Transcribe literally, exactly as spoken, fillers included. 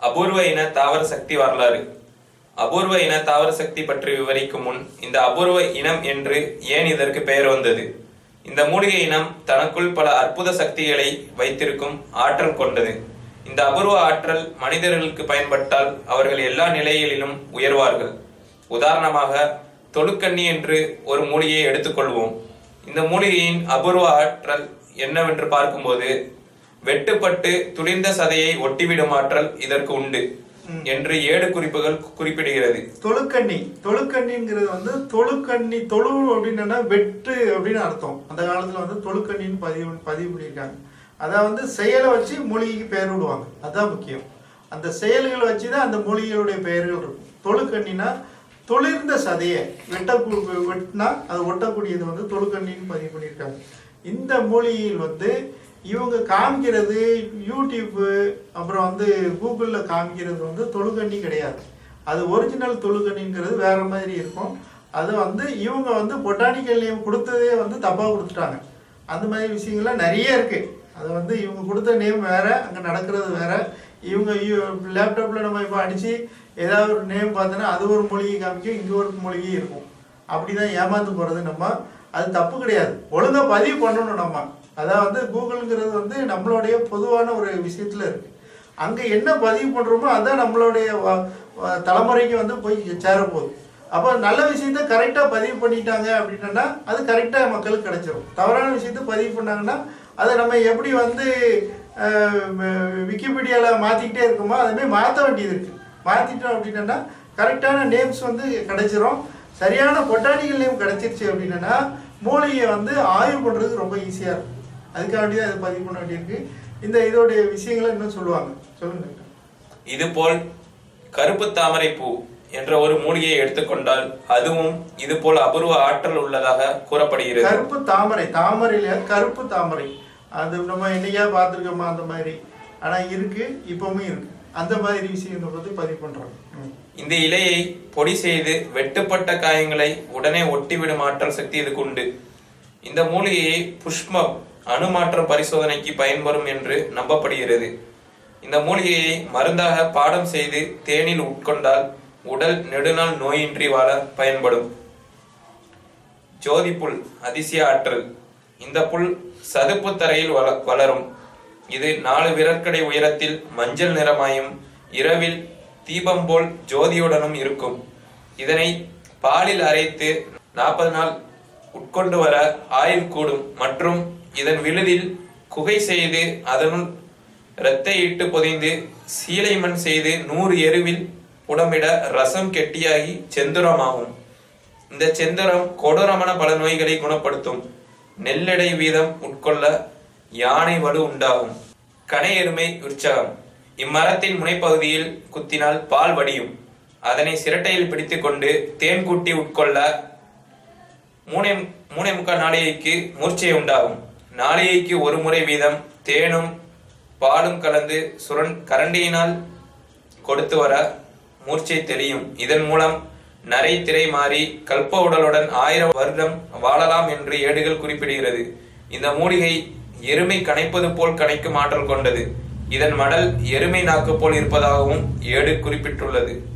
அபூர்வ இன தாவர சக்தி வரலாறு. அபூர்வ இன தாவர சக்தி பற்றி விவரிக்கும் முன் இந்த அபூர்வ இனம் என்று ஏன் இதற்கு பெயர் வந்தது? இந்த மூலிகை இனம் தனக்குள் பல அற்புத சக்திகளை வைத்திருக்கும் ஆற்றல் கொண்டது. இந்த அபூர்வ ஆற்றல் மனிதர்களுக்கு பயன்பட்டால் அவர்கள் எல்லா நிலைகளிலும் உயர்வார்கள். உதாரணமாக தொழுக்கண்ணி என்று ஒரு மூலிகையை எடுத்துக்கொள்வோம். இந்த மூலிகையின் அபூர்வ ஆற்றல் என்னவென்று பார்க்கும்போது, வெட்டுப்பட்டு துளிர்ந்த சதையை ஒட்டிவிடும் ஆற்றல் இதற்கு உண்டு என்று ஏடு குறிப்புகள் குறிப்பிடுகிறது. தொழுக்கண்ணி தொழுக்கண்ணிங்கிறது வந்து தொழுக்கண்ணி தொழு அப்படின்னா வெட்டு அப்படின்னு அர்த்தம். அந்த காலத்துல வந்து தொழுக்கண்ணின்னு பதிவு பதிவு பண்ணியிருக்காங்க. அதான் வந்து செயலை வச்சு மூலிகைக்கு பெயர் விடுவாங்க. அதுதான் முக்கியம். அந்த செயல்களை வச்சுதான் அந்த மூலிகைகளுடைய பெயர்கள் இருக்கும். தொழுக்கண்ணினா தொழிர்ந்த சதையை வெட்ட வெட்டினா அது ஒட்டக்கூடியது வந்து தொழுக்கண்ணின்னு பதிவு பண்ணியிருக்காங்க. இந்த மூலிகையில் வந்து இவங்க காமிக்கிறது யூடியூப்பு அப்புறம் வந்து கூகுளில் காமிக்கிறது வந்து தொழுக்கண்ணி கிடையாது. அது ஒரிஜினல் தொழுக்கண்ணிங்கிறது வேற மாதிரி இருக்கும். அது வந்து இவங்க வந்து பொட்டானிக்கல் நேம் கொடுத்ததே வந்து தப்பாக கொடுத்துட்டாங்க. அந்த மாதிரி விஷயங்கள்லாம் நிறைய இருக்கு. அது வந்து இவங்க கொடுத்த நேம் வேற, அங்கே நடக்கிறது வேற. இவங்க லேப்டாப்பில் நம்ம இப்போ அடித்து ஏதாவது ஒரு நேம் பார்த்தோன்னா அது ஒரு மொழியை காமிக்கும், இங்கே ஒரு மொழியே இருக்கும். அப்படிதான் ஏமாந்து போகிறது நம்ம. அது தப்பு கிடையாது. ஒழுங்காக பதிவு பண்ணணும் நம்ம. அதான் வந்து கூகுள்ங்கிறது வந்து நம்மளுடைய பொதுவான ஒரு விஷயத்துல இருக்கு. அங்கே என்ன பதிவு பண்ணுறோமோ அதான் நம்மளுடைய தலைமுறைக்கு வந்து போய் சேரப்போகுது. அப்போ நல்ல விஷயத்த கரெக்டாக பதிவு பண்ணிட்டாங்க அப்படின்னா அது கரெக்டாக மக்களுக்கு கிடைச்சிரும். தவறான விஷயத்த பதிவு பண்ணாங்கன்னா அதை நம்ம எப்படி வந்து விக்கிபீடியாவில் மாற்றிக்கிட்டே இருக்கோமோ அதுமாதிரி மாற்ற வேண்டியது இருக்குது. மாற்றிட்டோம் அப்படின்னா கரெக்டான நேம்ஸ் வந்து கிடைச்சிரும். சரியான பொட்டானிக்கல் நேம் கிடைச்சிருச்சு அப்படின்னா மூலிகையை வந்து ஆய்வு பண்ணுறதுக்கு ரொம்ப ஈஸியாக இருக்கும். அதுக்காண்டி தான் அது பதிவு பண்ண வேண்டியிருக்கு. இந்த இதோடைய விஷயங்களை இன்னும் சொல்லுவாங்க. சொல்லுங்க. இதுபோல் கருப்பு தாமரை பூ என்ற ஒரு மூலிகையை எடுத்துக்கொண்டால் அதுவும் இது போல் அபூர்வ ஆற்றல் உள்ளதாக கூறப்படுகிறது. கருப்பு தாமரை தாமரையில கருப்பு தாமரை அது நம்ம என்னையா பார்த்துருக்கோமா அந்த மாதிரி. ஆனா இருக்கு, இப்பவும் இருக்கு. அந்த மாதிரி விஷயங்களை பத்தி பதிவு பண்றாங்க. இந்த இலையை பொடி செய்து வெட்டுப்பட்ட காயங்களை உடனே ஒட்டிவிடும் ஆற்றல் சக்தி இதுக்கு உண்டு. இந்த மூலிகையை புஷ்பம் அணுமாற்றம் பரிசோதனைக்கு பயன்படும் என்று நம்பப்படுகிறது. இந்த மூலிகையை மருந்தாக பாடம் செய்து தேனில் உட்கொண்டால் உடல் நெடுநாள் நோயின்றி வாழ பயன்படும். ஜோதி புல் அதிசய ஆற்றல். இந்த புல் சதுப்பு தரையில் வளரும். இது நாலு விரற்கடை உயரத்தில் மஞ்சள் நிறமாயும் இரவில் தீபம் போல் ஜோதியுடனும் இருக்கும். இதனை பாலில் அரைத்து நாற்பது நாள் உட்கொண்டு வர ஆயுள் கூடும். மற்றும் இதன் விழுதில் குகை செய்து அதனுள் இரத்தை இட்டு பொதிந்து சீலை மண் செய்து நூறு எருவில் புடமிட ரசம் கெட்டியாகி செந்துரமாகும். இந்த செந்துரம் கொடூரமான பல நோய்களை குணப்படுத்தும். நெல்லடை வீதம் உட்கொள்ள யானை வலு உண்டாகும். கனை எருமை உற்சாகம். இம்மரத்தின் முனைப்பகுதியில் குத்தினால் பால் வடியும். அதனை சிரட்டையில் பிடித்துக் கொண்டு தேன் கூட்டி உட்கொள்ள மூணே மூணே முக்கால் நாளிகைக்கு மூர்ச்சை உண்டாகும். நாளிகைக்கு ஒரு முறை வீதம் தேனும் பாலும் கலந்து சுரண் கரண்டியினால் கொடுத்து வர மூர்ச்சை தெரியும். இதன் மூலம் நரை திரை மாறி கல்ப உடலுடன் ஆயிரம் வருடம் வாழலாம் என்று ஏடுகள் குறிப்பிடுகிறது. இந்த மூலிகை எருமை கனைப்பது போல் கனைக்கும் ஆற்றல் கொண்டது. இதன் மடல் எருமை நாக்கு போல் இருப்பதாகவும் ஏடு குறிப்பிட்டுள்ளது.